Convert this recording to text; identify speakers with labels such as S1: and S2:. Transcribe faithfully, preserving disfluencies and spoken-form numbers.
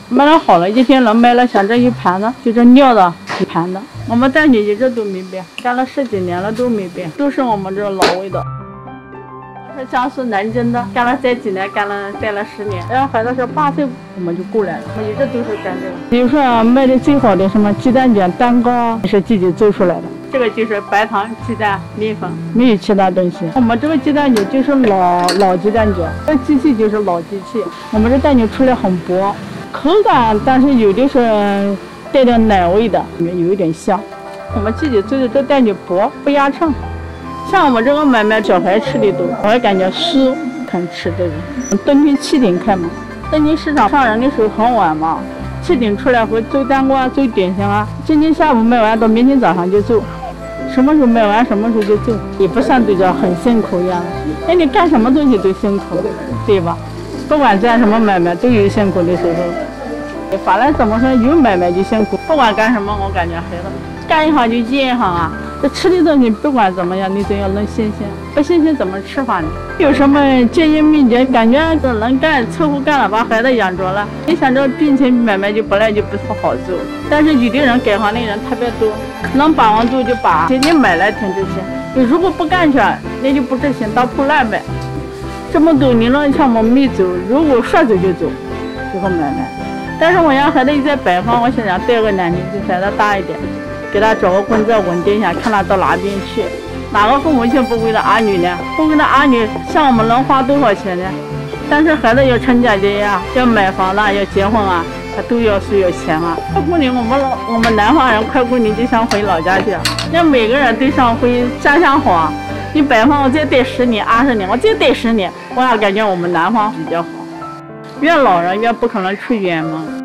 S1: 买了好了，一天能买了像这一盘子，就这料的一盘子。我们蛋卷一直都没变，干了十几年了都没变，都是我们这老味道。是江苏南京的，干了这几年，干了待了十年。然后孩子是八岁我们就过来了，我们一直都是干这个。比如说啊，卖的最好的什么鸡蛋卷、蛋糕，是自己做出来的。这个就是白糖、鸡蛋、面粉，没有其他东西。我们这个鸡蛋卷就是老老鸡蛋卷，这机器就是老机器。我们这蛋卷出来很薄，口感但是有的是带点奶味的，里面有一点香。我们自己做的这蛋卷薄，不压秤。像我们这个买卖，小孩吃的多，我也感觉酥，肯吃这个。冬天七点开门，冬天市场上人的时候很晚嘛，七点出来会做蛋糕啊，做点心啊。今天下午卖完，到明天早上就做。什么时候卖完，什么时候就做，也不像对着很辛苦一样。哎，你干什么东西都辛苦，对吧？不管干什么买卖，都有辛苦的时候。反正怎么说，有买卖就辛苦。不管干什么，我感觉孩子干一行就接一行啊。这吃的东西不管怎么样，你总要能新鲜，不新鲜怎么吃法呢？有什么建议秘诀？感觉这能干，凑合干了，把孩子养着了。你想这病情买卖就本来就不好做，但是有的人改行的人特别多，能把握住就把。你买来挺值钱，你如果不干去，那就不值钱，当铺烂卖。这么多年了，像我们没走，如果说走就走，这个买卖。但是我让孩子一在北方，我想想带个男的，就孩子大一点。给他找个工作稳定一下，看他到哪边去。哪个父母亲不为了儿女呢？不为了儿女，像我们能花多少钱呢？但是孩子要成家立业啊，要买房了，要结婚啊，他都要需要钱啊。快过年，我们老我们南方人快过年就想回老家去，那每个人都想回家乡好啊。你北方我再待十年、二十年，我再待十年，我也感觉我们南方比较好。越老人越不可能出远门。